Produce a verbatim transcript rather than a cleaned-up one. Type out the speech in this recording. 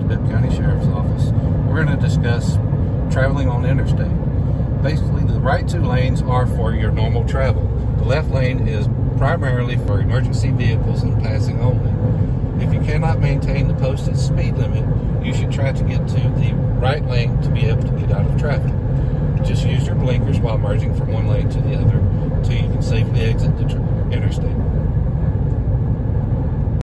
Bibb County Sheriff's Office. We're going to discuss traveling on the interstate. Basically, the right two lanes are for your normal travel. The left lane is primarily for emergency vehicles and passing only. If you cannot maintain the posted speed limit, you should try to get to the right lane to be able to get out of traffic. Just use your blinkers while merging from one lane to the other until you can safely exit the interstate.